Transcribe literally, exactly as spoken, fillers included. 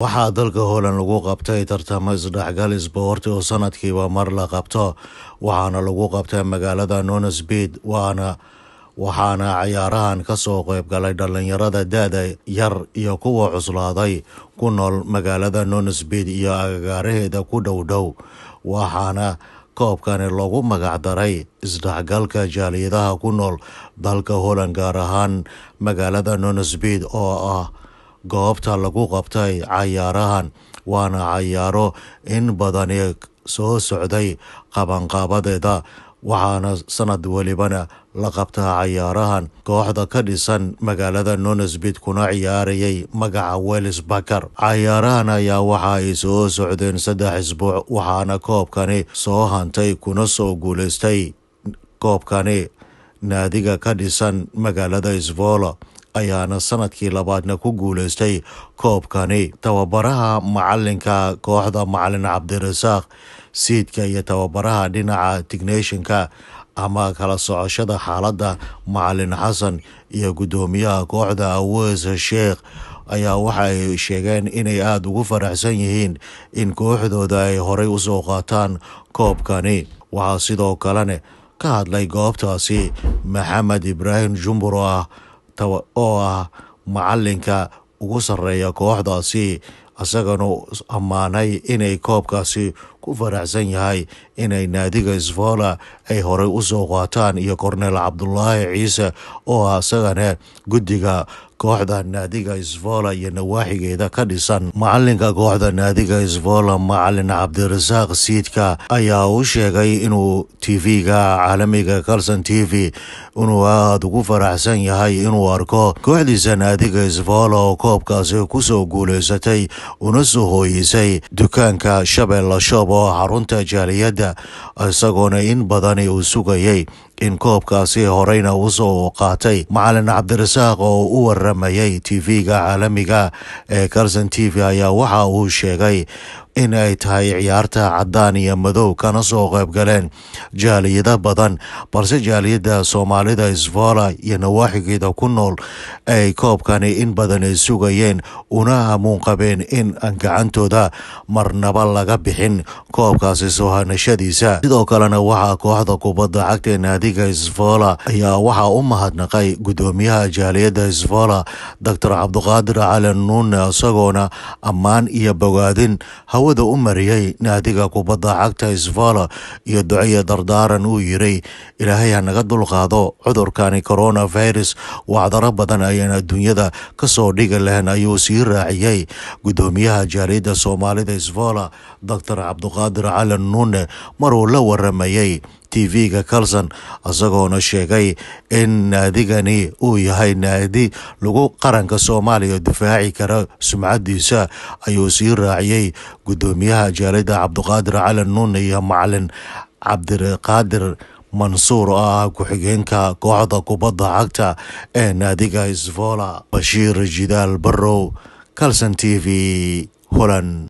waxaa dalka Holland lagu qabtay tartamo isdhexgal isboorti oo sanadkiiba mar la qabto waxaana lagu qabtay magaalada Nonnesbeed waana waxaana ciyaarahan ka soo qayb galay dhalinyarada da'da yar iyo kuwa cuslaaday ku nool magaalada Nonnesbeed iyo agagaaraheeda ku dhow dhow waxaana koobkani lagu magac daray isdhexgalka jaaliyadaha ku nool dalka Holland gaar ahaan magaalada Nonnesbeed oo ah goobta lagu qabtay ciyaarahan waana ciyaaro in badan soo socday qabanqaabadeeda waxaana sanad walibana la qabtaa ciyaarahan kooxda ka dhisan magaalada Nonnesbeed kuna ciyaarayay magaca Wales Bakar ciyaarahan ayaa waxa ay soo socdeen saddex isbuuc waxaana koobkani soo hantay kuna soo guuleystay koobkani naadiga ka dhisan magaalada Zwolle ayaana sanadkii labaadna ku guuleystay koobkani tababaraha macalinka kooxda macalin Cabdirasaaq siidka iyo tababaraha dhinaca technicianka ama kala socoshada xaaladda macalin Xasan iyo gudoomiyaha kooxda Awees Sheekh ayaa waxa ay sheegeen inay aad ugu faraxsan yihiin in kooxdooda ay horay u soo qaataan koobkani waxa sidoo kalena ka hadlay goobtaasi Maxamed Ibrahim Jumbur ah oo ah macalinka ugu sareeya kooxdaasi asagana amaanay inay koobkaasi ku faraxsan yahay inay naadiga Zwolle ay horay u soo qaataan iyo Cornel Cabdullaahi Ciise oo asagana gudiga kooxda naadiga Zwolle iyo nawaaxigeeda ka dhisan macalinka kooxda naadiga Zwolle macalin Cabdirasaaq siidka ayaa u sheegay inuu T V-ga caalamiga Carlson T V inuu aad ugu faraxsan yahay inuu arko kooxdiisa naadiga Zwolle oo koobkaasi ku soo guuleysatay una soo hooyisay dukaanka Shabeelle Shop oo xarunta jaaliyada isagoona in badan uu sugayay in koobkaasi horeyna u soo qaatay macalin Cabdirasaaq oo u waramayay T V-ga caalamiga ee Carlson T V ayaa waxa uu sheegay in ay tahay ciyaarta cadaan iyo madow kana soo qayb galeen jaaliyada badan balse jaaliyada Soomaalida Zwolle iyo nawaaxigeeda ku nool ay koobkani in badan ay sugayeen una hamuun qabeen in aan gacantooda marnaba laga bixin koobkaasi soo hanashadiisa sidoo kalena waxa kooxda kubadda cagta naadiga Zwolle ayaa waxa u mahadnaqay gudoomiyaha jaaliyada Zwolle Doctor Cabdiqaadir Cali Nuune isagoona ammaan iyo bogaadin hawada u mariyay naadiga kubadda cagta Zwolle iyo ducaya dardaaran uu yiri Ilaahay ha naga dulqaado cudurkani coronavirus wacdaro badan ayaan adduunyada ka soo dhigi lahayn ayuu sii raaciyay gudoomiyaha jaaliyada Soomaalida Zwolle Doctor Cabdiqaadir Cali Nuune maruu la waramayay T V-ga Carlson asagoona sheegay in naadigani uu yahay naadi lagu qaranka Soomaaliya difaaci kara sumcadiisa ayuu sii raaciyay gudoomiyaha jaaliyada Cabdiqaadir Cali Nuune iyo macalin Cabdiqaadir Mansuur ah ku-xigeenka kooxda kubadda cagta ee naadiga Zwolle Bashiir Jidaal Barrow Carlson T V Holland.